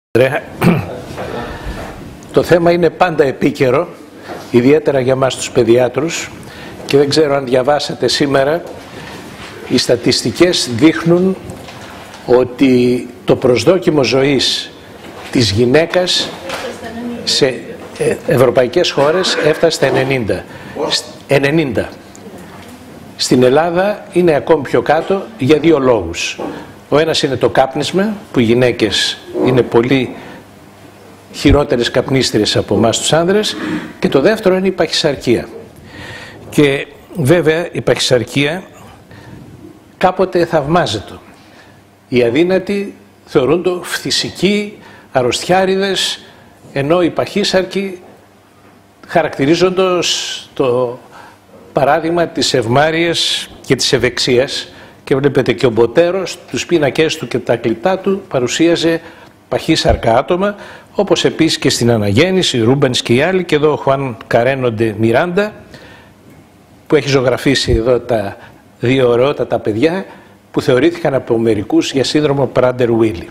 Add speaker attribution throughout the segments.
Speaker 1: Το θέμα είναι πάντα επίκαιρο, ιδιαίτερα για μας τους παιδιάτρους, και δεν ξέρω αν διαβάσατε σήμερα, οι στατιστικές δείχνουν ότι το προσδόκιμο ζωής της γυναίκας σε ευρωπαϊκές χώρες έφτασε στα 90. Στην Ελλάδα είναι ακόμη πιο κάτω για δύο λόγους. Ο ένας είναι το κάπνισμα, που οι γυναίκες είναι πολύ χειρότερες καπνίστριες από εμάς τους άνδρες, και το δεύτερο είναι η παχυσαρκία. Και βέβαια η παχυσαρκία κάποτε θαυμάζεται. Οι αδύνατοι θεωρούνται φθισικοί, αρρωστιάριδες, ενώ οι παχύσαρκοι χαρακτηρίζονται το παράδειγμα της ευμάρειας και της ευεξίας, και βλέπετε και ο Μποτέρος τους πίνακές του και τα κλιπτά του παρουσίαζε παχύσαρκα άτομα, όπως επίσης και στην Αναγέννηση, Ρούμπενς και οι άλλοι, και εδώ ο Χουάν Καρένο ντε Μιράντα, που έχει ζωγραφίσει εδώ τα δύο ωραιότατα παιδιά που θεωρήθηκαν από μερικούς για σύνδρομο Πράντερ-Βίλι.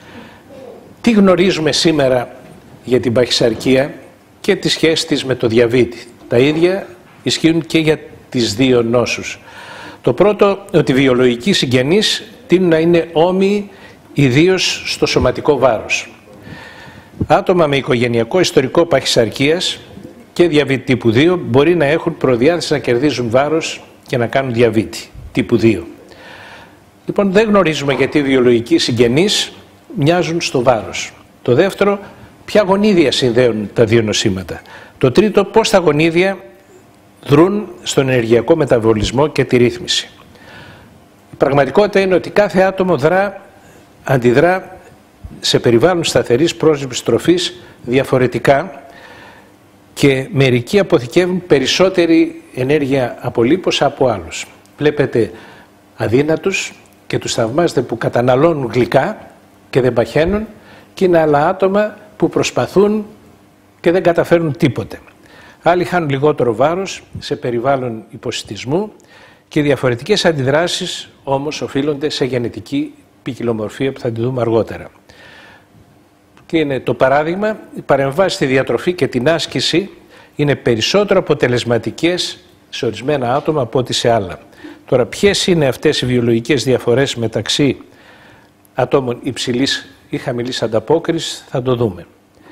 Speaker 1: Τι γνωρίζουμε σήμερα για την παχυσαρκία και τη σχέση της με το διαβήτη? Τα ίδια ισχύουν και για τις δύο νόσους. Το πρώτο, ότι οι βιολογικοί συγγενείς τείνουν να είναι όμοιοι, ιδίως στο σωματικό βάρος. Άτομα με οικογενειακό ιστορικό παχυσαρκίας και διαβήτη τύπου 2 μπορεί να έχουν προδιάθεση να κερδίζουν βάρος και να κάνουν διαβήτη τύπου 2. Λοιπόν, δεν γνωρίζουμε γιατί οι βιολογικοί συγγενείς μοιάζουν στο βάρος. Το δεύτερο, ποια γονίδια συνδέουν τα δύο νοσήματα. Το τρίτο, πώς τα γονίδια δρούν στον ενεργειακό μεταβολισμό και τη ρύθμιση. Η πραγματικότητα είναι ότι κάθε άτομο αντιδρά σε περιβάλλον σταθερής πρόσληψης τροφής διαφορετικά, και μερικοί αποθηκεύουν περισσότερη ενέργεια από λίπος από άλλους. Βλέπετε αδύνατους και τους θαυμάζετε που καταναλώνουν γλυκά και δεν παχαίνουν, και είναι άλλα άτομα που προσπαθούν και δεν καταφέρουν τίποτε. Άλλοι χάνουν λιγότερο βάρος σε περιβάλλον υποσιτισμού, και διαφορετικές αντιδράσεις όμως οφείλονται σε γενετική ποικιλομορφία που θα τη δούμε αργότερα. Και είναι το παράδειγμα, οι παρεμβάσεις στη διατροφή και την άσκηση είναι περισσότερο αποτελεσματικές σε ορισμένα άτομα από ό,τι σε άλλα. Τώρα, ποιες είναι αυτές οι βιολογικές διαφορές μεταξύ ατόμων υψηλής ή χαμηλής ανταπόκρισης, θα το δούμε.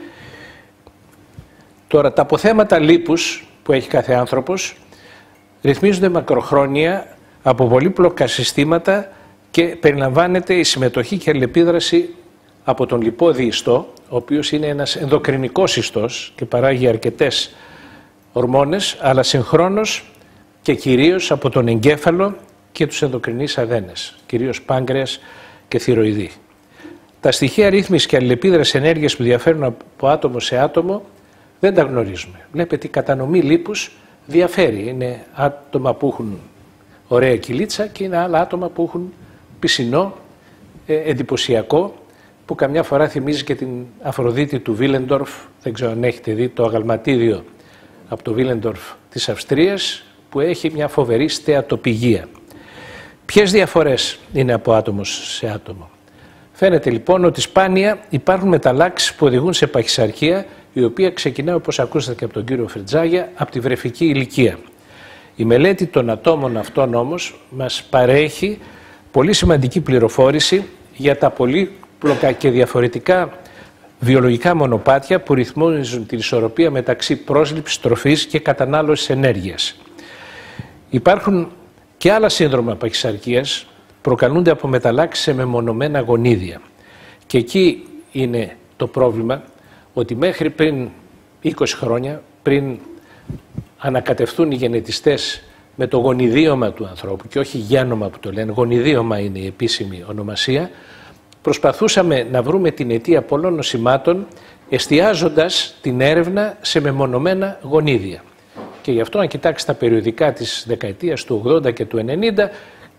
Speaker 1: Τώρα, τα αποθέματα λίπους που έχει κάθε άνθρωπος ρυθμίζονται μακροχρόνια από πολύπλοκα συστήματα, και περιλαμβάνεται η συμμετοχή και αλληλεπίδραση από τον λιπόδη ιστό, ο οποίος είναι ένας ενδοκρινικός ιστός και παράγει αρκετές ορμόνες, αλλά συγχρόνως και κυρίως από τον εγκέφαλο και τους ενδοκρινείς αδένες, κυρίως πάγκρεας και θηροειδή. Τα στοιχεία ρύθμισης και αλληλεπίδρασης ενέργειας που διαφέρουν από άτομο σε άτομο δεν τα γνωρίζουμε. Βλέπετε, η κατανομή λίπους διαφέρει. Είναι άτομα που έχουν ωραία κυλίτσα και είναι άλλα άτομα που έχουν πισινό, εντυπωσιακό, που καμιά φορά θυμίζει και την Αφροδίτη του Βίλεντορφ. Δεν ξέρω αν έχετε δει το αγαλματίδιο από το Βίλεντορφ της Αυστρίας, που έχει μια φοβερή στεατοπηγία. Ποιες διαφορές είναι από άτομο σε άτομο? Φαίνεται λοιπόν ότι σπάνια υπάρχουν μεταλλάξεις που οδηγούν σε παχυσαρκία, η οποία ξεκινάει, όπως ακούσατε και από τον κύριο Φρετζάγια, από τη βρεφική ηλικία. Η μελέτη των ατόμων αυτών όμως μας παρέχει πολύ σημαντική πληροφόρηση για τα πολύπλοκα και διαφορετικά βιολογικά μονοπάτια που ρυθμίζουν την ισορροπία μεταξύ πρόσληψης τροφής και κατανάλωσης ενέργειας. Υπάρχουν και άλλα σύνδρομα παχυσαρκίας, προκαλούνται από μεταλλάξεις σε μεμονωμένα γονίδια. Και εκεί είναι το πρόβλημα, ότι μέχρι πριν 20 χρόνια, πριν ανακατευθούν οι γενετιστές με το γονιδίωμα του ανθρώπου, και όχι γέννομα που το λένε, γονιδίωμα είναι η επίσημη ονομασία, προσπαθούσαμε να βρούμε την αιτία πολλών νοσημάτων εστιάζοντας την έρευνα σε μεμονωμένα γονίδια. Και γι' αυτό, αν κοιτάξετε τα περιοδικά της δεκαετίας του 80 και του 90,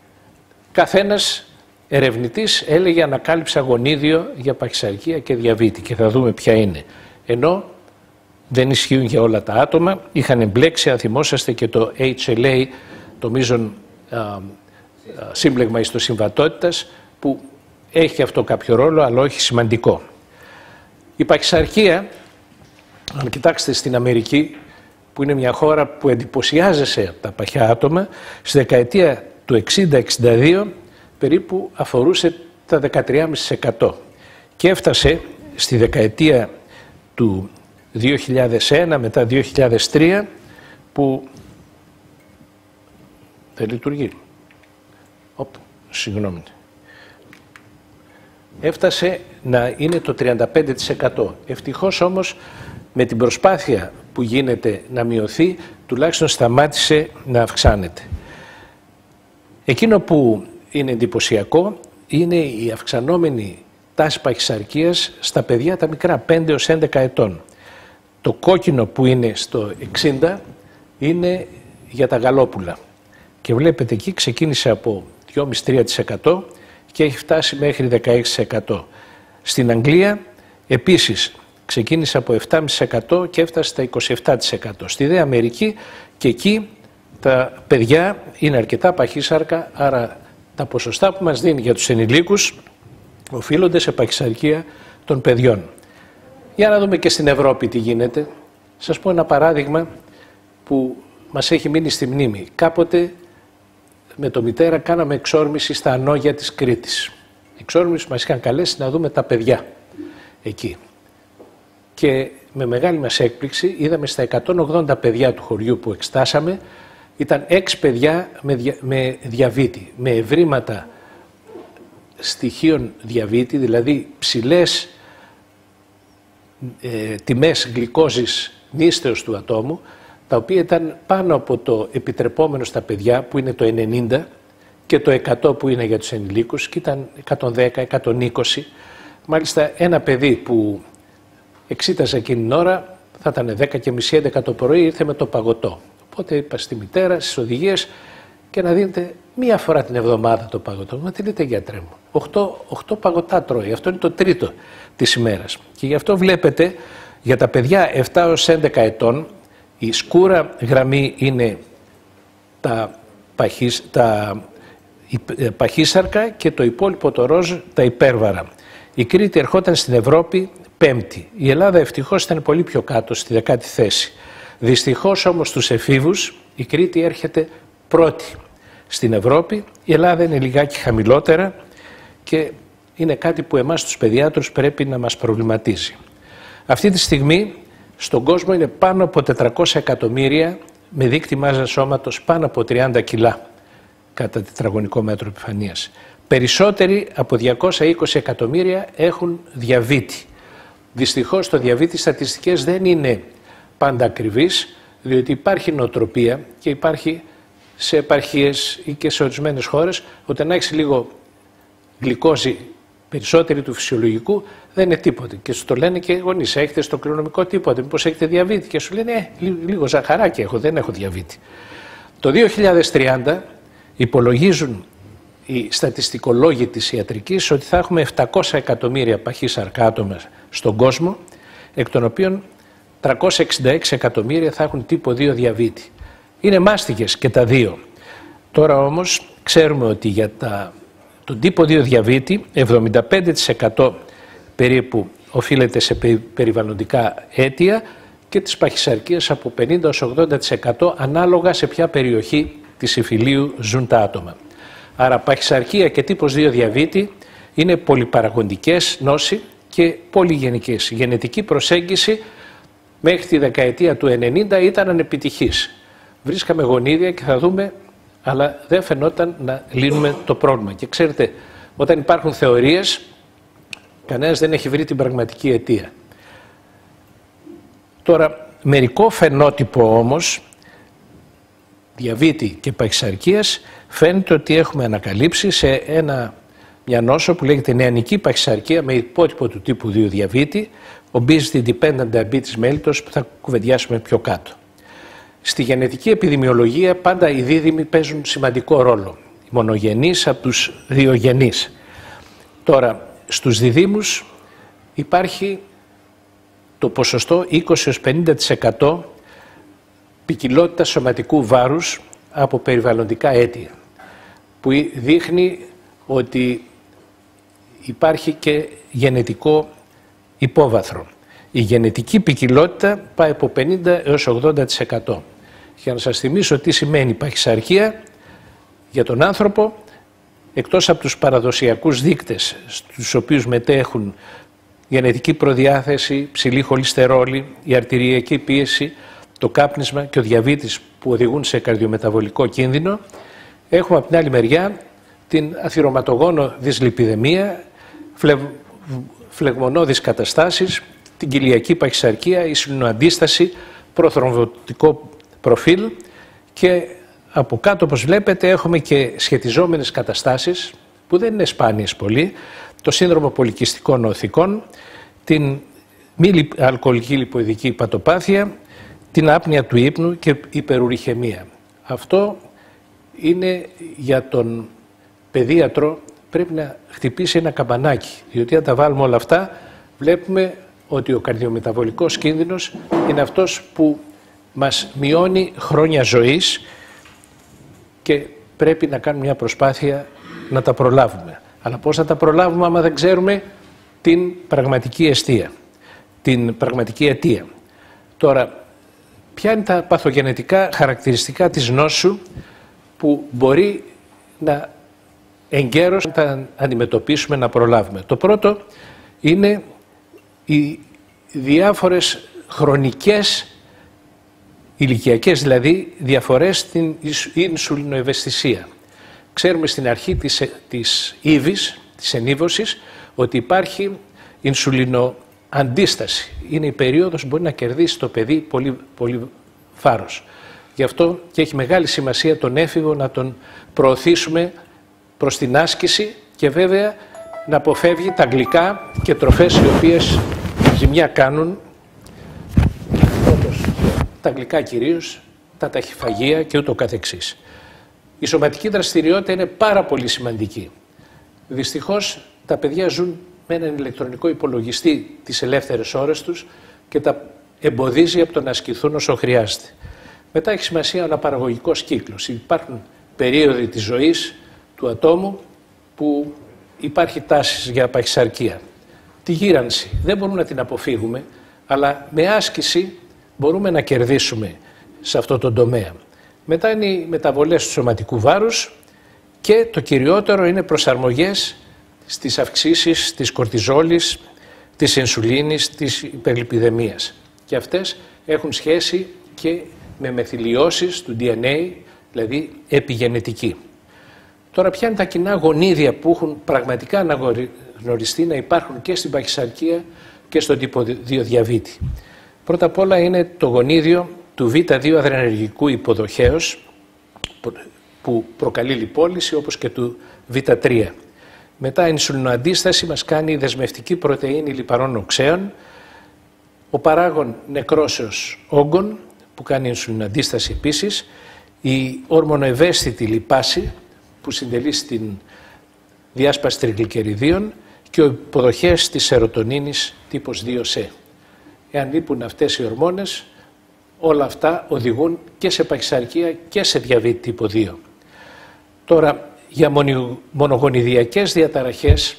Speaker 1: καθένας ερευνητής έλεγε ανακάλυψα γονίδιο για παχυσαρκία και διαβήτη, και θα δούμε ποια είναι. Ενώ δεν ισχύουν για όλα τα άτομα. Είχαν εμπλέξει, αν θυμόσαστε, και το HLA, το μείζον σύμπλεγμα ιστοσυμβατότητας, που έχει αυτό κάποιο ρόλο, αλλά όχι σημαντικό. Η παχυσαρκία, αν κοιτάξετε στην Αμερική, που είναι μια χώρα που εντυπωσιάζεσαι από τα παχιά άτομα, στη δεκαετία του 60-62 περίπου αφορούσε τα 13,5% και έφτασε στη δεκαετία του 2001 μετά 2003 που δεν λειτουργεί. Συγγνώμη. Έφτασε να είναι το 35%. Ευτυχώς όμως με την προσπάθεια που γίνεται να μειωθεί, τουλάχιστον σταμάτησε να αυξάνεται. Εκείνο που είναι εντυπωσιακό είναι η αυξανόμενη τάση παχυσαρκίας στα παιδιά τα μικρά, 5 έως 11 ετών. Το κόκκινο που είναι στο 60 είναι για τα γαλόπουλα. Και βλέπετε εκεί ξεκίνησε από 2,5-3% και έχει φτάσει μέχρι 16%. Στην Αγγλία επίσης ξεκίνησε από 7,5% και έφτασε στα 27%. Στη Δε Αμερική και εκεί τα παιδιά είναι αρκετά παχύσαρκα, άρα τα ποσοστά που μας δίνει για τους ενηλίκους οφείλονται σε παχυσαρκία των παιδιών. Για να δούμε και στην Ευρώπη τι γίνεται. Σας πω ένα παράδειγμα που μας έχει μείνει στη μνήμη. Κάποτε με το μητέρα κάναμε εξόρμηση στα Ανόγια της Κρήτης. Εξόρμηση μας είχαν καλέσει να δούμε τα παιδιά εκεί. Και με μεγάλη μας έκπληξη είδαμε στα 180 παιδιά του χωριού που εξτάσαμε, ήταν 6 παιδιά με διαβήτη, με ευρήματα στοιχείων διαβήτη, δηλαδή ψηλές τιμές γλυκόζης νήστεως του ατόμου, τα οποία ήταν πάνω από το επιτρεπόμενο στα παιδιά που είναι το 90 και το 100 που είναι για τους ενηλίκους και ήταν 110, 120. Μάλιστα ένα παιδί που εξήταζε εκείνη την ώρα θα ήταν 10:30-11 το πρωί, ήρθε με το παγωτό. Οπότε είπα στη μητέρα, στις οδηγίες, και να δίνετε μία φορά την εβδομάδα το παγωτό. Μα τι λέτε γιατρέ μου, 8 παγωτά τρώει, αυτό είναι το τρίτο της ημέρας. Και γι' αυτό βλέπετε για τα παιδιά 7 έως 11 ετών η σκούρα γραμμή είναι τα παχύσαρκα και το υπόλοιπο το ροζ τα υπέρβαρα. Η Κρήτη ερχόταν στην Ευρώπη 5η. Η Ελλάδα ευτυχώς ήταν πολύ πιο κάτω, στη 10η θέση. Δυστυχώς όμως στους εφήβους η Κρήτη έρχεται πρώτη. Στην Ευρώπη η Ελλάδα είναι λιγάκι χαμηλότερα και είναι κάτι που εμάς τους παιδιάτρους πρέπει να μας προβληματίζει. Αυτή τη στιγμή στον κόσμο είναι πάνω από 400 εκατομμύρια με δείκτη μάζας σώματος πάνω από 30 κιλά κατά τετραγωνικό μέτρο επιφανείας. Περισσότεροι από 220 εκατομμύρια έχουν διαβήτη. Δυστυχώς το διαβήτη στατιστικές δεν είναι πάντα ακριβείς, διότι υπάρχει νοοτροπία και υπάρχει σε επαρχίες ή και σε ορισμένες χώρες, όταν να έχεις λίγο γλυκόζη περισσότερη του φυσιολογικού δεν είναι τίποτε. Και σου το λένε και οι γονείς, έχετε στο κληρονομικό τίποτε, μήπως έχετε διαβήτη, και σου λένε λίγο ζαχαράκι έχω, δεν έχω διαβήτη. Το 2030 υπολογίζουν οι στατιστικολόγοι της ιατρικής ότι θα έχουμε 700 εκατομμύρια παχύσαρκα άτομα στον κόσμο, εκ των οποίων 366 εκατομμύρια θα έχουν τύπο 2 διαβήτη. Είναι μάστιγες και τα δύο. Τώρα όμως ξέρουμε ότι για τον τύπο 2 διαβήτη 75% περίπου οφείλεται σε περιβαλλοντικά αίτια και της παχυσαρκίας από 50-80% ανάλογα σε ποια περιοχή της υφηλίου ζουν τα άτομα. Άρα παχυσαρκία και τύπος 2 διαβήτη είναι πολυπαραγοντικές νόσοι και πολυγενικές. Η γενετική προσέγγιση μέχρι τη δεκαετία του 90 ήταν ανεπιτυχής. Βρίσκαμε γονίδια και θα δούμε, αλλά δεν φαινόταν να λύνουμε το πρόβλημα. Και ξέρετε, όταν υπάρχουν θεωρίες, κανένας δεν έχει βρει την πραγματική αιτία. Τώρα, μερικό φαινότυπο όμως, διαβήτη και παχυσαρκίας, φαίνεται ότι έχουμε ανακαλύψει σε μια νόσο που λέγεται νεανική παχυσαρκία με υπότυπο του τύπου 2 διαβήτη, obesity dependent diabetes mellitus, που θα κουβεντιάσουμε πιο κάτω. Στη γενετική επιδημιολογία πάντα οι δίδυμοι παίζουν σημαντικό ρόλο. Οι μονογενείς από τους διογενείς. Τώρα, στους διδύμους υπάρχει το ποσοστό 20-50% ποικιλότητα σωματικού βάρους από περιβαλλοντικά αίτια, που δείχνει ότι υπάρχει και γενετικό υπόβαθρο. Η γενετική ποικιλότητα πάει από 50% έως 80%. Για να σας θυμίσω τι σημαίνει παχυσαρκία για τον άνθρωπο, εκτός από τους παραδοσιακούς δείκτες στους οποίους μετέχουν γενετική προδιάθεση, ψηλή χολυστερόλη, η αρτηριακή πίεση, το κάπνισμα και ο διαβήτης που οδηγούν σε καρδιομεταβολικό κίνδυνο, έχουμε από την άλλη μεριά την αθυρωματογόνο δυσλιπιδεμία, φλεγμονώδεις καταστάσεις, την κοιλιακή παχυσαρκία, ινσουλινοαντίσταση, προθρομβωτικό προφίλ και από κάτω, όπως βλέπετε, έχουμε και σχετιζόμενες καταστάσεις που δεν είναι σπάνιες πολύ, το σύνδρομο πολικυστικών οθικών, την μη αλκοολική λιποειδική υπατοπάθεια, την άπνοια του ύπνου και υπερουρυχαιμία. Αυτό είναι για τον παιδίατρο, πρέπει να χτυπήσει ένα καμπανάκι, διότι αν τα βάλουμε όλα αυτά βλέπουμε ότι ο καρδιομεταβολικός κίνδυνος είναι αυτός που μας μειώνει χρόνια ζωής και πρέπει να κάνουμε μια προσπάθεια να τα προλάβουμε. Αλλά πώς θα τα προλάβουμε άμα δεν ξέρουμε την πραγματική αιστεία, την πραγματική αιτία. Τώρα, ποια είναι τα παθογενετικά χαρακτηριστικά της νόσου που μπορεί να εγκαίρως να τα αντιμετωπίσουμε, να προλάβουμε. Το πρώτο είναι οι διάφορες χρονικές, ηλικιακές δηλαδή, διαφορές στην ινσουλινοευαισθησία. Ξέρουμε στην αρχή της ύβης, της ενύβωσης, ότι υπάρχει ινσουλινοαντίσταση. Είναι η περίοδος που μπορεί να κερδίσει το παιδί πολύ φάρος. Γι' αυτό και έχει μεγάλη σημασία τον έφηβο να τον προωθήσουμε προς την άσκηση και βέβαια να αποφεύγει τα γλυκά και τροφές οι οποίες ζημιά κάνουν, όπως τα γλυκά κυρίως, τα ταχυφαγεία και ούτω καθεξής. Η σωματική δραστηριότητα είναι πάρα πολύ σημαντική. Δυστυχώς τα παιδιά ζουν με έναν ηλεκτρονικό υπολογιστή τις ελεύθερες ώρες τους και τα εμποδίζει από το να ασκηθούν όσο χρειάζεται. Μετά έχει σημασία ο αναπαραγωγικός κύκλος. Υπάρχουν περίοδοι της ζωής του ατόμου που υπάρχει τάσεις για παχυσαρκία. Τη γύρανση δεν μπορούμε να την αποφύγουμε, αλλά με άσκηση μπορούμε να κερδίσουμε σε αυτό το τομέα. Μετά είναι οι μεταβολές του σωματικού βάρους και το κυριότερο είναι προσαρμογές στις αυξήσεις της κορτιζόλης, της ινσουλίνης, της υπερλιπιδεμίας. Και αυτές έχουν σχέση και με μεθυλιώσεις του DNA, δηλαδή επιγενετική. Τώρα ποια είναι τα κοινά γονίδια που έχουν πραγματικά αναγνωριστεί να υπάρχουν και στην παχυσαρκία και στον τύπο 2 διαβήτη. Πρώτα απ' όλα είναι το γονίδιο του β2 αδρενεργικού υποδοχέως που προκαλεί λιπόλυση, όπως και του β3. Μετά η ινσουλινοαντίσταση μας κάνει η δεσμευτική πρωτεΐνη λιπαρών οξέων, ο παράγων νεκρώσεως όγκων που κάνει ινσουλινοαντίσταση επίσης, η ορμονοευαίσθητη λιπάση που συντελεί στην διάσπαση τριγλικεριδίων και ο υποδοχέας της σερωτονίνης τύπος 2C. Εάν λείπουν αυτές οι ορμόνες, όλα αυτά οδηγούν και σε παχυσαρκία και σε διαβήτη τύπο 2. Τώρα, για μονογονιδιακές διαταραχές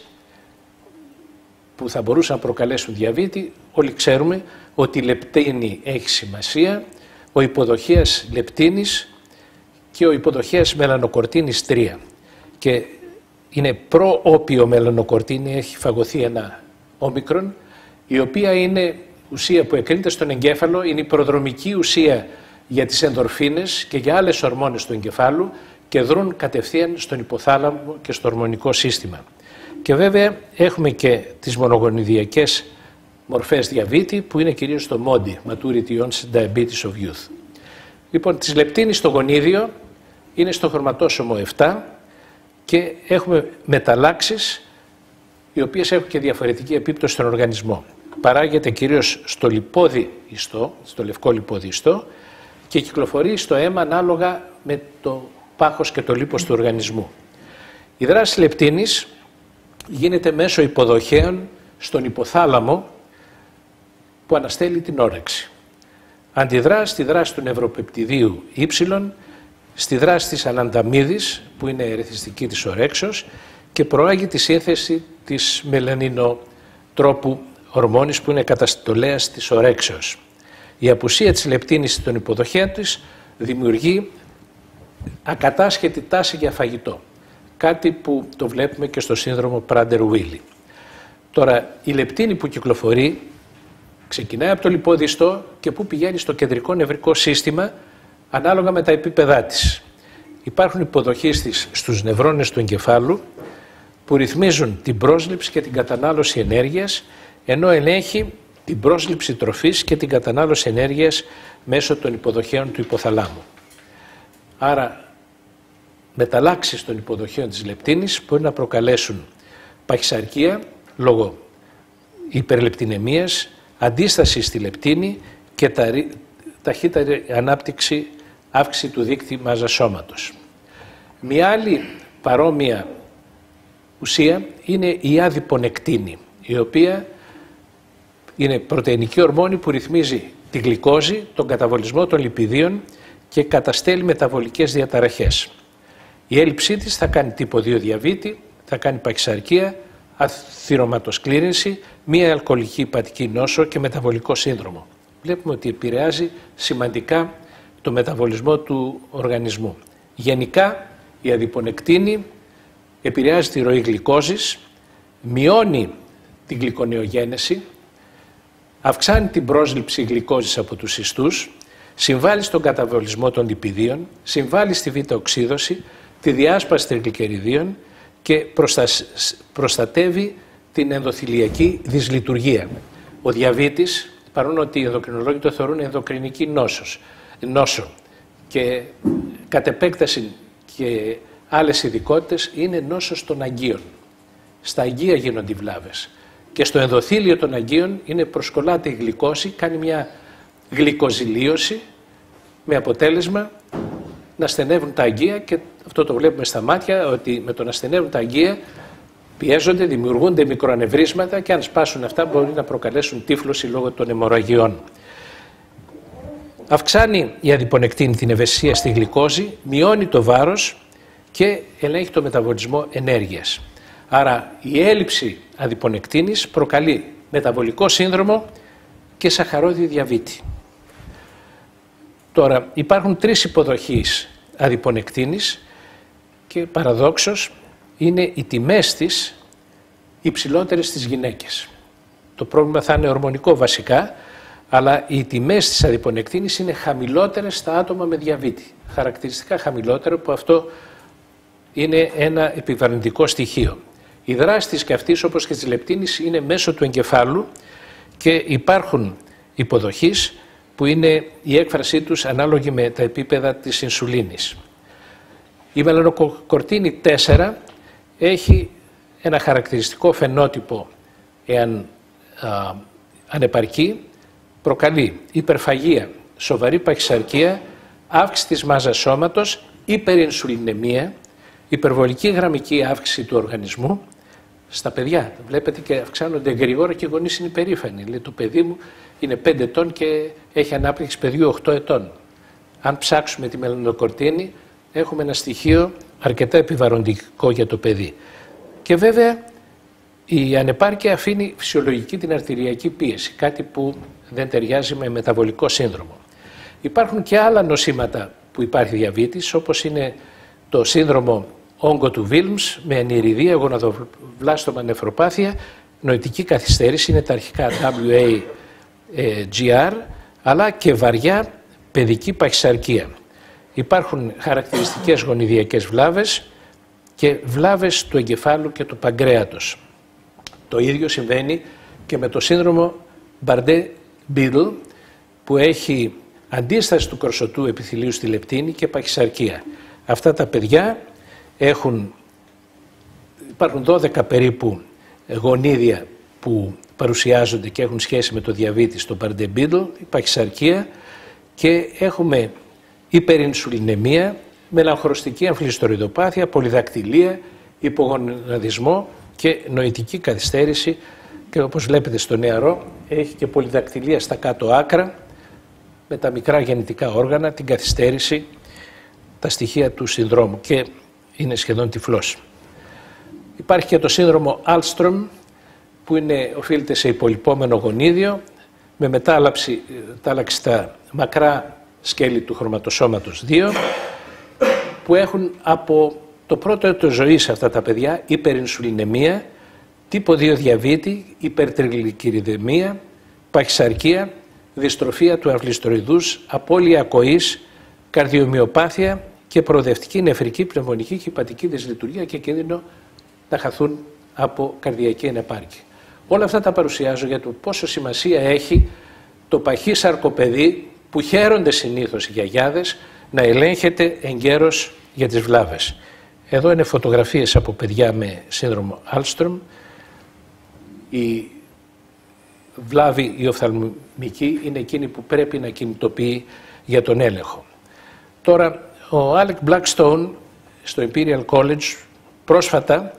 Speaker 1: που θα μπορούσαν να προκαλέσουν διαβήτη, όλοι ξέρουμε ότι η λεπτίνη έχει σημασία, ο υποδοχέας λεπτίνης και ο υποδοχέας μελανοκορτίνης 3. Και είναι προ-όπιο μελανοκορτίνη, έχει φαγωθεί ένα όμικρον, η οποία είναι ουσία που εκρίνεται στον εγκέφαλο, είναι η προδρομική ουσία για τις ενδορφίνες και για άλλες ορμόνες του εγκεφάλου και δρούν κατευθείαν στον υποθάλαμο και στο ορμονικό σύστημα. Και βέβαια έχουμε και τις μονογονιδιακές μορφές διαβήτη που είναι κυρίως το MODY, Maturity Onset Diabetes of Youth. Λοιπόν, της λεπτίνης στο γονίδιο είναι στο χρωματόσωμο 7 και έχουμε μεταλλάξεις οι οποίες έχουν και διαφορετική επίπτωση στον οργανισμό. Παράγεται κυρίως στο λιπόδι ιστό, στο λευκό λιπόδι ιστό και κυκλοφορεί στο αίμα ανάλογα με το πάχος και το λίπος του οργανισμού. Η δράση λεπτίνης γίνεται μέσω υποδοχέων στον υποθάλαμο που αναστέλει την όρεξη. Αντιδρά στη δράση του νευροπεπτιδίου Y, στη δράση της ανανταμίδης που είναι ερεθιστική της ορέξεως και προάγει τη σύνθεση της μελανινοτρόπου ορμόνης που είναι καταστολέας της ορέξεως. Η απουσία της λεπτίνης στον υποδοχέα της δημιουργεί ακατάσχετη τάση για φαγητό. Κάτι που το βλέπουμε και στο σύνδρομο Prader-Willi. Τώρα, η λεπτίνη που κυκλοφορεί ξεκινάει από το λιπόδιστο και που πηγαίνει στο κεντρικό νευρικό σύστημα ανάλογα με τα επίπεδά της. Υπάρχουν υποδοχείς της στους νευρώνες του εγκεφάλου που ρυθμίζουν την πρόσληψη και την κατανάλωση ενέργειας, ενώ ελέγχει την πρόσληψη τροφής και την κατανάλωση ενέργειας μέσω των υποδοχέων του υποθαλάμου. Άρα, μεταλλάξεις των υποδοχέων της λεπτίνης μπορεί να προκαλέσουν παχυσαρκία λόγω υπερλεπτινεμίας, αντίσταση στη λεπτίνη και ταχύτερη ανάπτυξη, αύξηση του δείκτη μάζας σώματος. Μια άλλη παρόμοια ουσία είναι η αδιπονεκτίνη, η οποία είναι πρωτεϊνική ορμόνη που ρυθμίζει τη γλυκόζη, τον καταβολισμό των λιπιδίων και καταστέλει μεταβολικές διαταραχές. Η έλλειψή της θα κάνει τύπο 2 διαβήτη, θα κάνει παχυσαρκία, αθυρωματοσκλήρυνση, μία αλκοολική υπατική νόσο και μεταβολικό σύνδρομο. Βλέπουμε ότι επηρεάζει σημαντικά το μεταβολισμό του οργανισμού. Γενικά, η αδιπονεκτίνη επηρεάζει τη ροή γλυκόζης, μειώνει την γλυκονεογένεση, αυξάνει την πρόσληψη γλυκόζης από τους ιστούς, συμβάλλει στον καταβολισμό των λιπιδίων, συμβάλλει στη β-οξύδωση, τη διάσπαση τριγλικεριδίων και προστατεύει την ενδοθυλιακή δυσλειτουργία. Ο διαβήτης, παρόλο ότι οι ενδοκρινολόγοι το θεωρούν ενδοκρινική νόσο και κατ' επέκταση και άλλες ειδικότητες είναι νόσος των αγκίων. Στα αγκία γίνονται οι βλάβες και στο ενδοθήλιο των αγκίων είναι προσκολάται η γλυκόση, κάνει μια γλυκοζηλίωση με αποτέλεσμα να στενεύουν τα αγκία και αυτό το βλέπουμε στα μάτια ότι με το να στενεύουν τα αγκία πιέζονται, δημιουργούνται μικροανευρίσματα και αν σπάσουν αυτά μπορεί να προκαλέσουν τύφλωση λόγω των αιμορραγιών. Αυξάνει η αδιπονεκτίνη την ευαισθησία στη γλυκόζη, μειώνει το βάρος και ελέγχει το μεταβολισμό ενέργειας. Άρα η έλλειψη αδιπονεκτίνης προκαλεί μεταβολικό σύνδρομο και σαχαρόδι διαβήτη. Τώρα υπάρχουν 3 υποδοχείς αδιπονεκτίνης και παραδόξως είναι οι τιμές της υψηλότερες στις γυναίκες. Το πρόβλημα θα είναι ορμονικό βασικά, αλλά οι τιμές της αδιπονεκτίνης είναι χαμηλότερες στα άτομα με διαβήτη. Χαρακτηριστικά χαμηλότερο που αυτό είναι ένα επιβαρυντικό στοιχείο. Η δράση της και αυτής όπως και της λεπτίνης είναι μέσω του εγκεφάλου και υπάρχουν υποδοχείς που είναι η έκφρασή τους ανάλογη με τα επίπεδα της ινσουλίνης. Η μελανοκορτίνη 4 έχει ένα χαρακτηριστικό φαινότυπο εάν ανεπαρκή, προκαλεί υπερφαγία, σοβαρή παχυσαρκία, αύξηση της μάζας σώματος, υπερινσουλινεμία, υπερβολική γραμμική αύξηση του οργανισμού. Στα παιδιά βλέπετε και αυξάνονται γρήγορα και οι γονείς είναι υπερήφανοι. Λέει το παιδί μου είναι 5 ετών και έχει ανάπτυξη παιδιού 8 ετών. Αν ψάξουμε τη μελανοκορτίνη έχουμε ένα στοιχείο αρκετά επιβαρυντικό για το παιδί. Και βέβαια η ανεπάρκεια αφήνει φυσιολογική την αρτηριακή πίεση, κάτι που δεν ταιριάζει με μεταβολικό σύνδρομο. Υπάρχουν και άλλα νοσήματα που υπάρχει διαβήτης, όπως είναι το σύνδρομο όγκο του Βίλμς με ανηριδία, γοναδοβλάστομα νεφροπάθεια, νοητική καθυστέρηση, είναι τα αρχικά WAGR, αλλά και βαριά παιδική παχυσαρκία. Υπάρχουν χαρακτηριστικές γονιδιακές βλάβες και βλάβες του εγκεφάλου και του παγκρέατος. Το ίδιο συμβαίνει και με το σύνδρομο Bardet-Biedl που έχει αντίσταση του κορσωτού επιθυλίου στη λεπτίνη και παχυσαρκία. Αυτά τα παιδιά υπάρχουν 12 περίπου γονίδια που παρουσιάζονται και έχουν σχέση με το διαβήτη στο Bardet-Biedl, η παχυσαρκία και έχουμε υπερινσουλινεμία, μελαγχροστική αμφιλιστοριδοπάθεια, πολυδακτυλία, υπογοναδισμό και νοητική καθυστέρηση και όπως βλέπετε στο νεαρό έχει και πολυδακτυλία στα κάτω άκρα με τα μικρά γεννητικά όργανα, την καθυστέρηση, τα στοιχεία του συνδρόμου και είναι σχεδόν τυφλός. Υπάρχει και το σύνδρομο Alström που οφείλεται σε υπολοιπόμενο γονίδιο, με μετάλλαξη στα μακρά σκέλη του χρωματοσώματος 2, που έχουν από το πρώτο έτος ζωής αυτά τα παιδιά υπερινσουλινεμία, τύπο 2 διαβήτη, υπερτριγλικεριδαιμία, παχυσαρκία, δυστροφία του αυλιστροειδούς, απώλεια ακοής, καρδιομυοπάθεια και προοδευτική νεφρική, πνευμονική και υπατική δυσλειτουργία και κίνδυνο να χαθούν από καρδιακή ανεπάρκεια. Όλα αυτά τα παρουσιάζω για το πόσο σημασία έχει το παχύσαρκο παιδί, που χαίρονται συνήθως οι γιαγιάδες, να ελέγχεται εγκαίρως για τις βλάβες. Εδώ είναι φωτογραφίες από παιδιά με σύνδρομο Alström. Η βλάβη η οφθαλμική είναι εκείνη που πρέπει να κινητοποιεί για τον έλεγχο. Τώρα, ο Alec Blackstone στο Imperial College πρόσφατα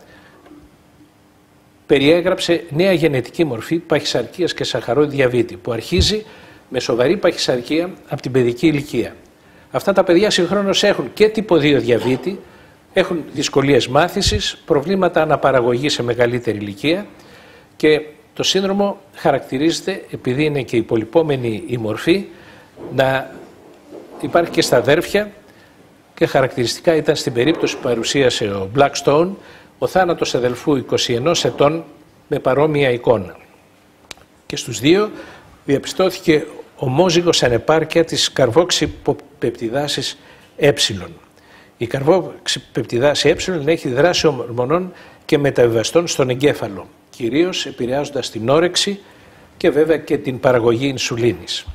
Speaker 1: περιέγραψε νέα γενετική μορφή παχυσαρκίας και σαχαρόδι διαβήτη, που αρχίζει με σοβαρή παχυσαρκία από την παιδική ηλικία. Αυτά τα παιδιά συγχρόνως έχουν και τύπο 2 διαβήτη, έχουν δυσκολίες μάθησης, προβλήματα αναπαραγωγής σε μεγαλύτερη ηλικία, και το σύνδρομο χαρακτηρίζεται, επειδή είναι και υπολοιπόμενη η μορφή, να υπάρχει και στα αδέρφια, και χαρακτηριστικά ήταν στην περίπτωση που παρουσίασε ο Blackstone ο θάνατος αδελφού 21 ετών με παρόμοια εικόνα. Και στους δύο διαπιστώθηκε ομόζυγος ανεπάρκεια της καρβόξυποπεπτιδάσης ε. Η καρβόξυποπεπτιδάση ε έχει δράση ορμονών και μεταβιβαστών στον εγκέφαλο, κυρίως επηρεάζοντας την όρεξη και βέβαια και την παραγωγή ινσουλίνης.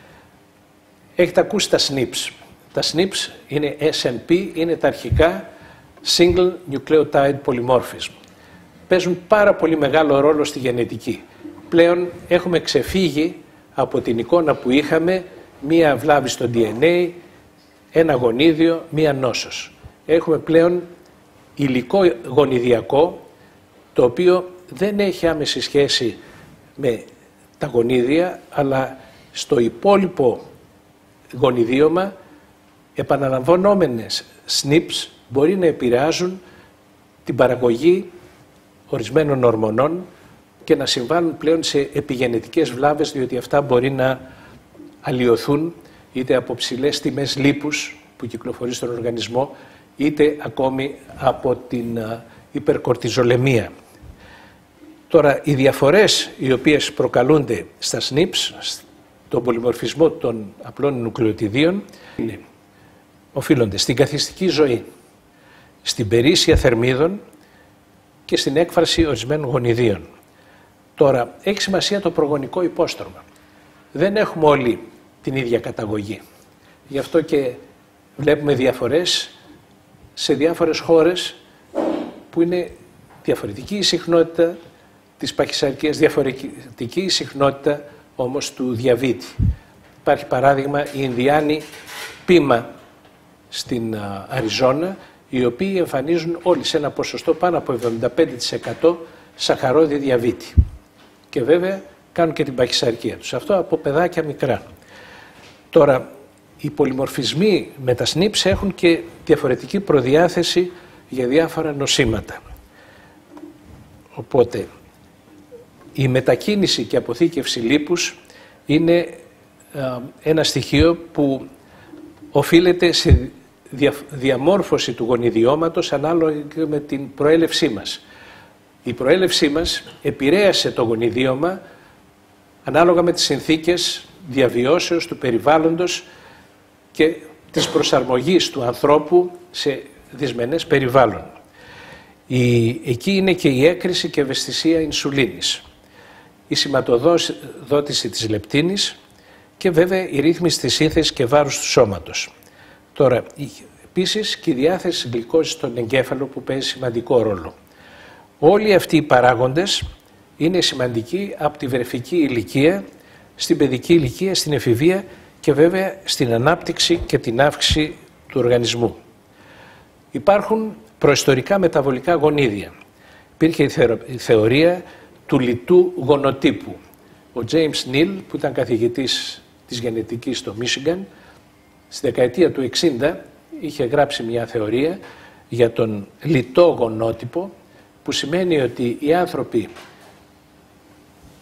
Speaker 1: Έχετε ακούσει τα SNPs. Τα SNPs είναι SNP, είναι τα αρχικά Single Nucleotide Polymorphism. Παίζουν πάρα πολύ μεγάλο ρόλο στη γενετική. Πλέον έχουμε ξεφύγει από την εικόνα που είχαμε, μία βλάβη στο DNA, ένα γονίδιο, μία νόσος. Έχουμε πλέον υλικό γονιδιακό, το οποίο δεν έχει άμεση σχέση με τα γονίδια, αλλά στο υπόλοιπο γονιδίωμα επαναλαμβανόμενες SNPs μπορεί να επηρεάζουν την παραγωγή ορισμένων ορμονών και να συμβάλλουν πλέον σε επιγενετικές βλάβες, διότι αυτά μπορεί να αλλοιωθούν είτε από ψηλές τιμές λίπους που κυκλοφορεί στον οργανισμό, είτε ακόμη από την υπερκορτιζολεμία. Τώρα, οι διαφορές οι οποίες προκαλούνται στα SNPs, στον πολυμορφισμό των απλών νουκλεοτιδίων, οφείλονται στην καθιστική ζωή, στην περίσσια θερμίδων και στην έκφραση ορισμένων γονιδίων. Τώρα, έχει σημασία το προγονικό υπόστρωμα. Δεν έχουμε όλοι την ίδια καταγωγή. Γι' αυτό και βλέπουμε διαφορές σε διάφορες χώρες που είναι διαφορετική η συχνότητα της παχυσαρκίας, διαφορετική η συχνότητα όμως του διαβήτη. Υπάρχει παράδειγμα η Ινδιάνη πείμα στην Αριζόνα, οι οποίοι εμφανίζουν όλοι σε ένα ποσοστό πάνω από 75% σαχαρόδι διαβήτη. Και βέβαια κάνουν και την παχυσαρκία τους. Αυτό από παιδάκια μικρά. Τώρα, οι πολυμορφισμοί με τα SNPs έχουν και διαφορετική προδιάθεση για διάφορα νοσήματα. Οπότε, η μετακίνηση και αποθήκευση λίπους είναι ένα στοιχείο που οφείλεται σε διαμόρφωση του γονιδιώματος ανάλογα με την προέλευσή μας. Η προέλευσή μας επηρέασε το γονιδίωμα ανάλογα με τις συνθήκες διαβιώσεως του περιβάλλοντος και της προσαρμογής του ανθρώπου σε δυσμενές περιβάλλον. Εκεί είναι και η έκρηση και ευαισθησία ινσουλίνης, η σηματοδότηση της λεπτίνης και βέβαια η ρύθμιση της σύνθεσης και βάρους του σώματος. Τώρα, επίσης και η διάθεση γλυκόζης στον εγκέφαλο που παίζει σημαντικό ρόλο. Όλοι αυτοί οι παράγοντες είναι σημαντικοί από τη βρεφική ηλικία, στην παιδική ηλικία, στην εφηβεία και βέβαια στην ανάπτυξη και την αύξηση του οργανισμού. Υπάρχουν προϊστορικά μεταβολικά γονίδια. Υπήρχε η θεωρία του λιτού γονοτύπου. Ο James Neal, που ήταν καθηγητής της γενετικής στο Michigan, στη δεκαετία του 60 είχε γράψει μια θεωρία για τον λιτό γονότυπο, που σημαίνει ότι οι άνθρωποι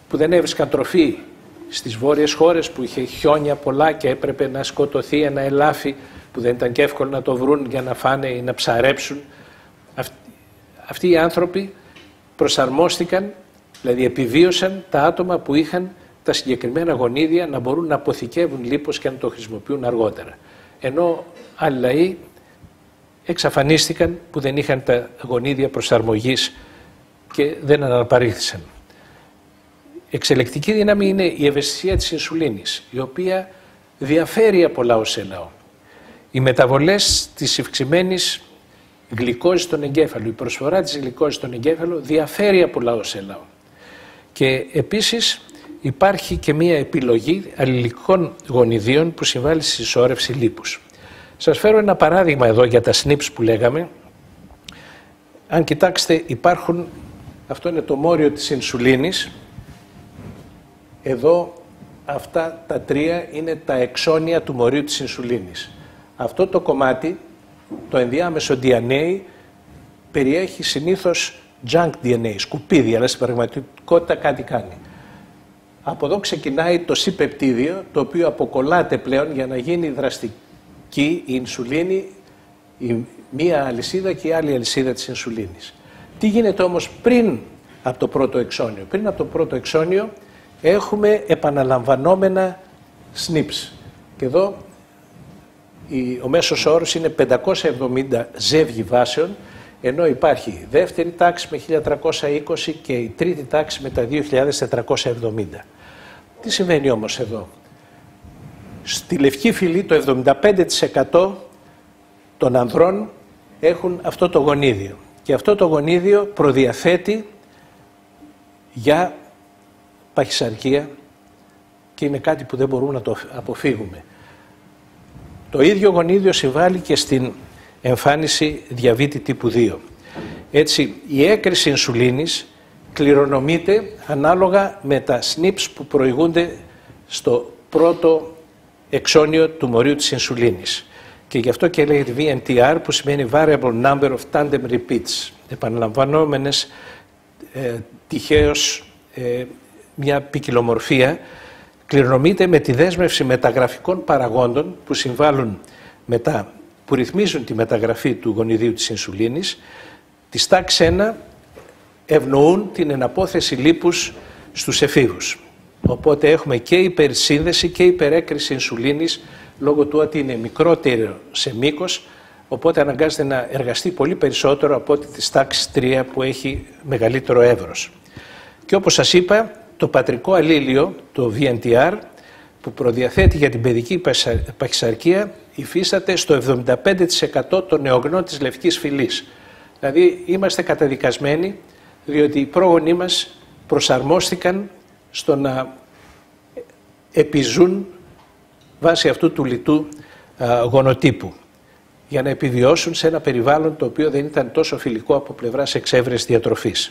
Speaker 1: που δεν έβρισκαν τροφή στις βόρειες χώρες που είχε χιόνια πολλά και έπρεπε να σκοτωθεί ένα ελάφι που δεν ήταν και εύκολο να το βρουν για να φάνε ή να ψαρέψουν. Αυτοί οι άνθρωποι προσαρμόστηκαν, δηλαδή επιβίωσαν τα άτομα που είχαν τα συγκεκριμένα γονίδια να μπορούν να αποθηκεύουν λίπος και να το χρησιμοποιούν αργότερα. Ενώ άλλοι λαοί εξαφανίστηκαν που δεν είχαν τα γονίδια προσαρμογής και δεν αναπαρήχθησαν. Εξελεκτική δύναμη είναι η ευαισθησία της ινσουλίνης, η οποία διαφέρει από λαό σε λαό. Οι μεταβολές της ευξημένης γλυκόζης στον εγκέφαλο, η προσφορά της γλυκόζης στον εγκέφαλο διαφέρει από λαό σε λαό. Και επίσης υπάρχει και μία επιλογή αλληλικών γονιδίων που συμβάλλει στη συσσόρευση λίπους. Σας φέρω ένα παράδειγμα εδώ για τα SNPs που λέγαμε. Αν κοιτάξετε, υπάρχουν, αυτό είναι το μόριο της ινσουλίνης. Εδώ αυτά τα τρία είναι τα εξώνια του μορίου της ινσουλίνης. Αυτό το κομμάτι, το ενδιάμεσο DNA, περιέχει συνήθως junk DNA, σκουπίδι, αλλά στην πραγματικότητα κάτι κάνει. Από εδώ ξεκινάει το C-πεπτίδιο, το οποίο αποκολλάται πλέον για να γίνει δραστική η ινσουλίνη, η μία αλυσίδα και η άλλη αλυσίδα της ινσουλίνης. Τι γίνεται όμως πριν από το πρώτο εξώνιο? Πριν από το πρώτο εξώνιο έχουμε επαναλαμβανόμενα SNPs. Και εδώ ο μέσος όρος είναι 570 ζεύγη βάσεων, ενώ υπάρχει η δεύτερη τάξη με 1320 και η τρίτη τάξη με τα 2470. Τι συμβαίνει όμως εδώ? Στη λευκή φυλή το 75% των ανδρών έχουν αυτό το γονίδιο. Και αυτό το γονίδιο προδιαθέτει για παχυσαρκία και είναι κάτι που δεν μπορούμε να το αποφύγουμε. Το ίδιο γονίδιο συμβάλλει και στην εμφάνιση διαβήτη τύπου 2. Έτσι, η έκρηση ινσουλίνης κληρονομείται ανάλογα με τα SNPs που προηγούνται στο πρώτο εξώνιο του μορίου της ινσουλίνης. Και γι' αυτό και λέγεται VNTR, που σημαίνει Variable Number of Tandem Repeats, επαναλαμβανόμενες τυχαίως μια ποικιλομορφία, κληρονομείται με τη δέσμευση μεταγραφικών παραγόντων που συμβάλλουν που ρυθμίζουν τη μεταγραφή του γονιδίου της ινσουλίνης. Της τάξης 1 ευνοούν την εναπόθεση λίπους στους εφήβους. Οπότε έχουμε και υπερσύνδεση και υπερέκριση ινσουλίνης λόγω του ότι είναι μικρότερο σε μήκος, οπότε αναγκάζεται να εργαστεί πολύ περισσότερο από ό,τι της τάξης 3 που έχει μεγαλύτερο εύρος. Και όπως σας είπα, το πατρικό αλλήλιο, το VNTR, που προδιαθέτει για την παιδική παχυσαρκία, υφίσταται στο 75% των νεογνών της λευκής φυλής. Δηλαδή είμαστε καταδικασμένοι διότι οι πρόγονοί μας προσαρμόστηκαν στο να επιζούν βάσει αυτού του λιτού γονοτύπου για να επιβιώσουν σε ένα περιβάλλον το οποίο δεν ήταν τόσο φιλικό από πλευράς εξέβρεσης διατροφής.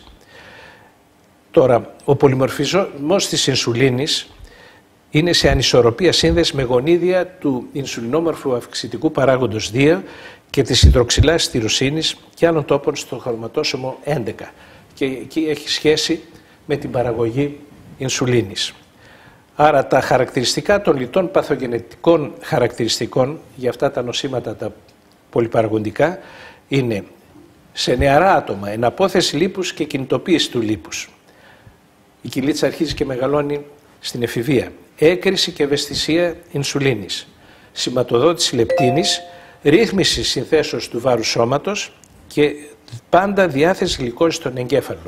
Speaker 1: Τώρα, ο πολυμορφισμός της ινσουλίνης είναι σε ανισορροπία σύνδεση με γονίδια του ινσουλινόμορφου αυξητικού παράγοντος 2 και της υδροξυλάσης τυροσίνης και άλλων τόπων στο χρωματόσωμο 11. Και εκεί έχει σχέση με την παραγωγή ινσουλίνης. Άρα τα χαρακτηριστικά των λιτών παθογενετικών χαρακτηριστικών για αυτά τα νοσήματα τα πολυπαραγοντικά είναι σε νεαρά άτομα εναπόθεση λίπους και κινητοποίηση του λίπους. Η κοιλίτσα αρχίζει και μεγαλώνει στην εφηβεία. Έκρηση και ευαισθησία ινσουλίνης. Σηματοδότηση λεπτίνης, ρύθμιση συνθέσεως του βάρους σώματος και πάντα διάθεση γλυκόζης στον εγκέφαλο.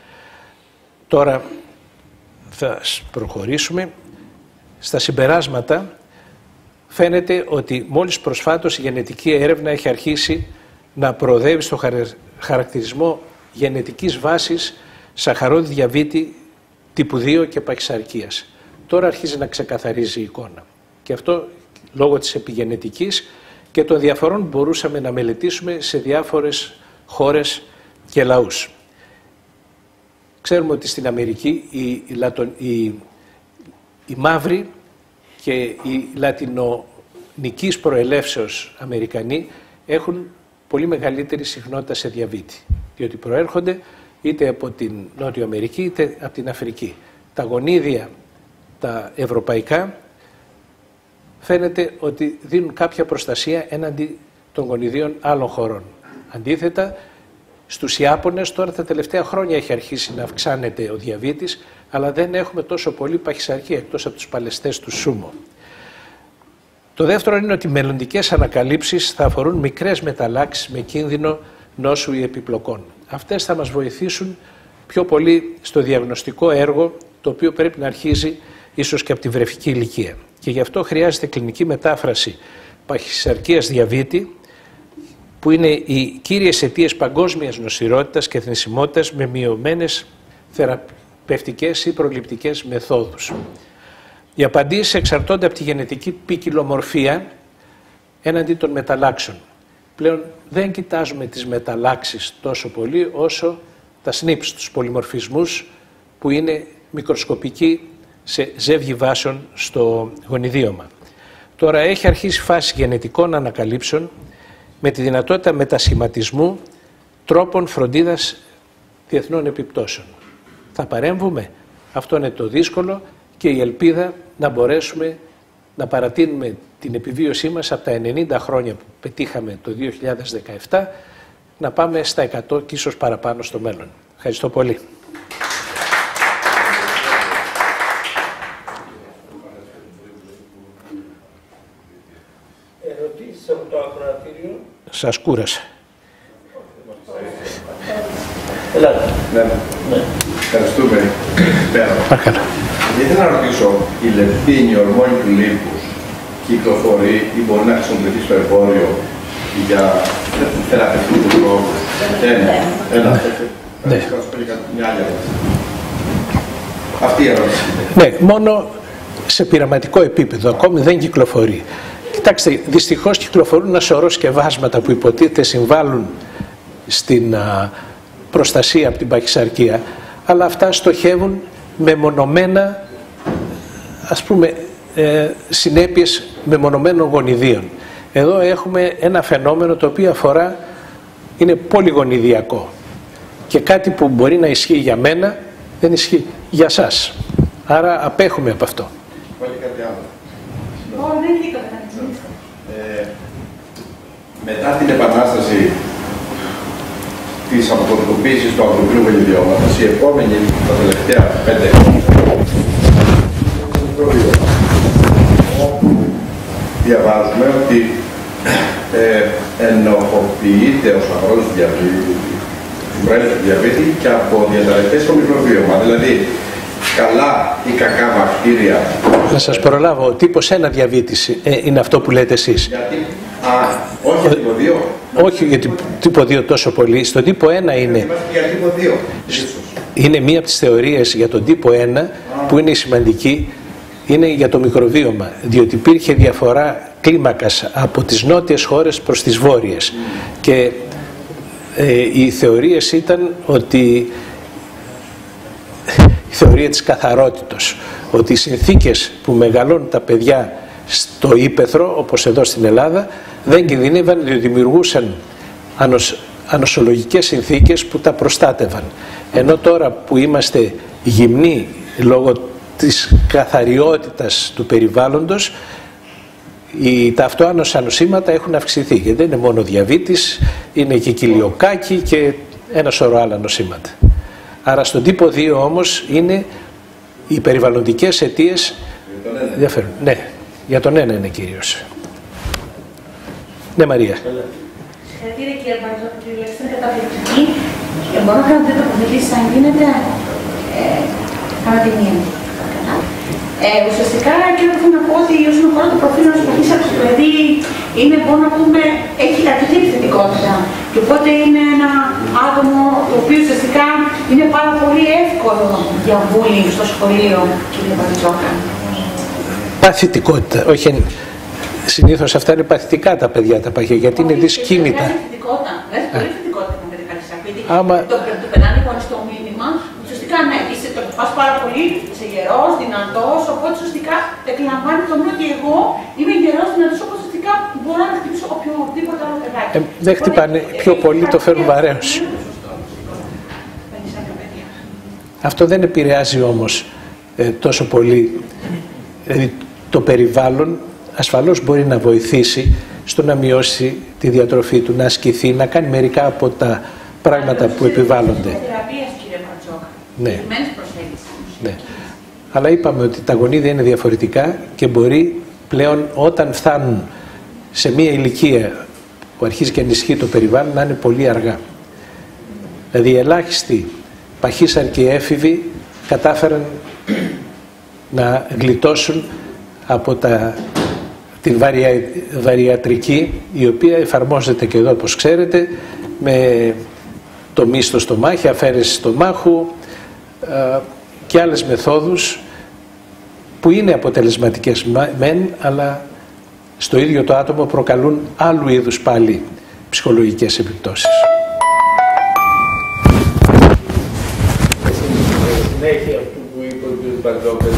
Speaker 1: Τώρα θα προχωρήσουμε. Στα συμπεράσματα φαίνεται ότι μόλις προσφάτως η γενετική έρευνα έχει αρχίσει να προοδεύει στο χαρακτηρισμό γενετικής βάσης σαχαρώδη διαβήτη τύπου 2 και παχυσαρκίας. Τώρα αρχίζει να ξεκαθαρίζει η εικόνα. Και αυτό λόγω της επιγενετικής και των διαφορών που μπορούσαμε να μελετήσουμε σε διάφορες χώρες και λαούς. Ξέρουμε ότι στην Αμερική οι μαύροι και οι λατινονικής προελεύσεως Αμερικανοί έχουν πολύ μεγαλύτερη συχνότητα σε διαβήτη, διότι προέρχονται είτε από την Νότιο Αμερική είτε από την Αφρική. τα γονίδια, τα ευρωπαϊκά, φαίνεται ότι δίνουν κάποια προστασία έναντι των γονιδίων άλλων χωρών. Αντίθετα, στους Ιάπωνες τώρα τα τελευταία χρόνια έχει αρχίσει να αυξάνεται ο διαβήτης, αλλά δεν έχουμε τόσο πολύ παχυσαρκία εκτός από τους παλαιστές του σούμο. Το δεύτερο είναι ότι οι μελλοντικές ανακαλύψεις θα αφορούν μικρές μεταλλάξεις με κίνδυνο νόσου ή επιπλοκών. Αυτές θα μας βοηθήσουν πιο πολύ στο διαγνωστικό έργο, το οποίο πρέπει να αρχίζει ίσως και από τη βρεφική ηλικία. Και γι' αυτό χρειάζεται κλινική μετάφραση παχυσαρκίας διαβήτη, που είναι οι κύριες αιτίες παγκόσμιας νοσηρότητας και θνησιμότητας με μειωμένες θεραπευτικές ή προληπτικές μεθόδους. Οι απαντήσεις εξαρτώνται από τη γενετική ποικιλομορφία έναντι των μεταλλάξεων. Πλέον δεν κοιτάζουμε τις μεταλλάξεις τόσο πολύ όσο τα SNPs, τους πολυμορφισμούς, που είναι μικροσκοπικοί σε ζεύγη βάσεων στο γονιδίωμα. Τώρα έχει αρχίσει φάση γενετικών ανακαλύψεων με τη δυνατότητα μετασχηματισμού τρόπων φροντίδας διεθνών επιπτώσεων. Θα παρέμβουμε. Αυτό είναι το δύσκολο και η ελπίδα να μπορέσουμε να παρατείνουμε την επιβίωσή μας από τα 90 χρόνια που πετύχαμε το 2017 να πάμε στα 100 και ίσως παραπάνω στο μέλλον. Ευχαριστώ πολύ.
Speaker 2: Ερωτήσεις από το ακροατήριο.
Speaker 1: Σας κούρασα.
Speaker 2: Ελάτε.
Speaker 3: Ναι. Ευχαριστούμε.
Speaker 1: Παρακαλώ.
Speaker 3: Ήθελα να ρωτήσω, η λεπτίνη, ορμόνη του λίπους, κυκλοφορεί ή μπορεί να χρησιμοποιηθεί στο εμπόριο για θεραπευτικούς λόγους? Ένα.
Speaker 1: Ναι.
Speaker 3: Μια άλλη ερώτηση. Αυτή η ερώτηση.
Speaker 1: Ναι, μόνο σε πειραματικό επίπεδο, ακόμη δεν κυκλοφορεί. Κοιτάξτε, δυστυχώς κυκλοφορούν ένα σωρό σκευάσματα που υποτίθεται συμβάλλουν στην προστασία από την παχυσαρκία, αλλά αυτά στοχεύουν μεμονωμένα, ας πούμε, συνέπειες μεμονωμένων γονιδίων. Εδώ έχουμε ένα φαινόμενο το οποίο αφορά, είναι πολυγονιδιακό και κάτι που μπορεί να ισχύει για μένα δεν ισχύει για σας. Άρα απέχουμε από αυτό.
Speaker 3: Υπάρχει κάτι άλλο. Μετά την επανάσταση της αποκωδικοποίησης του ανθρωπίνου γονιδιώματος, η επόμενη, τα τελευταία 5 χρόνια, όπου διαβάζουμε ότι ενοχοποιείται ο σαφρός του διαβήτη και από διαταραχές στο μικροβίωμα. Δηλαδή, καλά ή κακά βακτήρια.
Speaker 1: Να σας προλάβω, ο τύπος 1 διαβήτης είναι αυτό που λέτε εσείς.
Speaker 3: Γιατί, όχι για τύπο 2.
Speaker 1: Όχι για τύπο 2 τόσο πολύ. Στο τύπο 1 είναι.
Speaker 3: Είμαστε για τύπο 2.
Speaker 1: Είναι μία από τις θεωρίες για τον τύπο 1 που είναι σημαντική, είναι για το μικροβίωμα. Διότι υπήρχε διαφορά κλίμακας από τις νότιες χώρες προς τις βόρειες. Και οι θεωρίες ήταν ότι η θεωρία της καθαρότητος, ότι οι συνθήκες που μεγαλώνουν τα παιδιά στο ύπαιθρο, όπως εδώ στην Ελλάδα, δεν κινδυνεύαν διότι δημιουργούσαν ανοσολογικές συνθήκες που τα προστάτευαν. Ενώ τώρα που είμαστε γυμνοί λόγω της καθαριότητας του περιβάλλοντος, τα αυτοάνωσα νοσήματα έχουν αυξηθεί και δεν είναι μόνο διαβήτης, είναι και κοιλιοκάκι και ένα σωρό άλλα νοσήματα. Άρα στον τύπο 2 όμως είναι οι περιβαλλοντικές αιτίες διαφέρουν. Ναι, για τον ένα είναι κυρίως. Ναι, Μαρία.
Speaker 4: Συγχαρητήρια κύριε Μπαρζόπουλο, η λέξη είναι καταπληκτική. Μπορώ να κάνω δύο τοποθετήσεις αν γίνεται, κάνα τη μία. Ουσιαστικά και θέλω να πω ότι όσον αφορά το προφίλ ενός παχύσαρκου του παιδί είναι, μπορώ να πούμε, έχει αρκετή επιθετικότητα. Και οπότε είναι ένα άτομο το οποίο ουσιαστικά είναι πάρα πολύ εύκολο για bullying στο σχολείο, κύριε Μπαρζόπουλο.
Speaker 1: Παθητικότητα, όχι. Συνήθως αυτά είναι παθητικά τα παιδιά τα παχεία, γιατί είναι δυσκίνητα.
Speaker 4: Βγάζει πολύ θετικότητα με παιδί παχύσαρκο. Το περνάνε χωρίς το μήνυμα. Ουσιαστικά ναι, το πας πάρα πολύ, είσαι γερός, δυνατός, οπότε ουσιαστικά εκλαμβάνει το νου και εγώ είμαι γερός, δυνατός, οπότε ουσιαστικά μπορώ να χτυπήσω οποιοδήποτε άλλο παιδάκι.
Speaker 1: Δεν χτυπάνε, πιο πολύ το φέρουν βαρέως. Αυτό δεν επηρεάζει όμως τόσο πολύ. Δηλαδή το περιβάλλον ασφαλώς μπορεί να βοηθήσει στο να μειώσει τη διατροφή του, να ασκηθεί, να κάνει μερικά από τα πράγματα που επιβάλλονται. Ναι. Ναι. Αλλά είπαμε ότι τα γονίδια είναι διαφορετικά και μπορεί πλέον όταν φτάνουν σε μία ηλικία που αρχίζει και ενισχύει το περιβάλλον να είναι πολύ αργά. Δηλαδή οι ελάχιστοι παχύσαρκοι έφηβοι κατάφεραν να γλιτώσουν από την βαριατρική, η οποία εφαρμόζεται και εδώ όπως ξέρετε με τομή στο στομάχι, αφαίρεση στομάχου και άλλες μεθόδους που είναι αποτελεσματικές μεν, αλλά στο ίδιο το άτομο προκαλούν άλλου είδους πάλι ψυχολογικές επιπτώσεις.
Speaker 2: Συνέχεια αυτού που είπε ο κ. Μπαρτζόκας,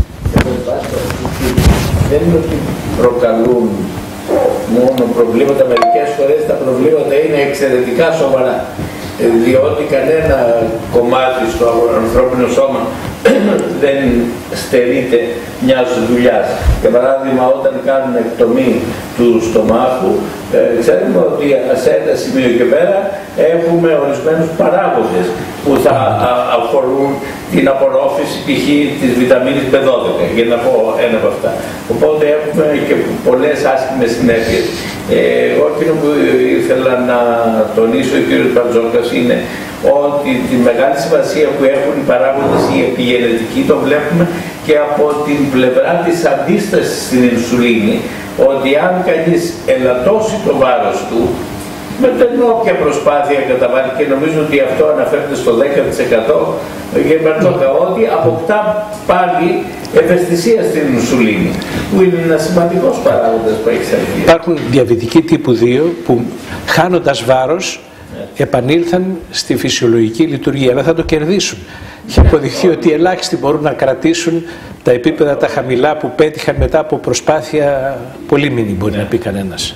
Speaker 2: δεν είναι ότι προκαλούν μόνο προβλήματα, μερικές φορές τα προβλήματα είναι εξαιρετικά σοβαρά, διότι κανένα κομμάτι στο ανθρώπινο σώμα δεν στερείται μιας δουλειάς. Για παράδειγμα, όταν κάνουν εκτομή του στομάχου, ξέρουμε ότι σε ένα σημείο και πέρα έχουμε ορισμένους παράγοντες που θα αφορούν την απορρόφηση π.χ. της βιταμίνης B12, για να πω ένα από αυτά. Οπότε έχουμε και πολλές άσχημες συνέπειες. Εγώ εκείνο που ήθελα να τονίσω ο κ. Μπαρτζόκας είναι ότι τη μεγάλη σημασία που έχουν οι παράγοντες οι επιγενετικοί το βλέπουμε και από την πλευρά της αντίστασης στην ινσουλίνη, ότι αν κανείς ελαττώσει το βάρος του με την όποια προσπάθεια καταβάλει, και νομίζω ότι αυτό αναφέρεται στο 10% για Μπαρτζόκα, ότι αποκτά πάλι ευαισθησία στην ινσουλίνη, που είναι ένα σημαντικός παράγοντας που έχει σαρκία.
Speaker 1: Υπάρχουν διαβητικοί τύπου 2 που χάνοντας βάρος επανήλθαν στη φυσιολογική λειτουργία, αλλά θα το κερδίσουν. Έχει αποδειχθεί ότι ελάχιστοι μπορούν να κρατήσουν τα επίπεδα τα χαμηλά που πέτυχαν μετά από προσπάθεια πολύ μήνυ, μπορεί να πει κανένας.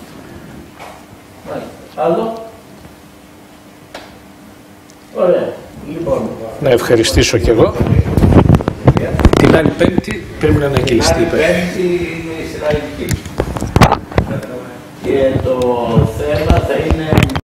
Speaker 2: Άλλο. Ωραία. Λοιπόν.
Speaker 1: Να ευχαριστήσω κι εγώ. Την άλλη Πέμπτη πρέπει να ανακοινιστεί.
Speaker 2: Την άλλη Πέμπτη είναι η συναλλαγή. Και το θέμα θα είναι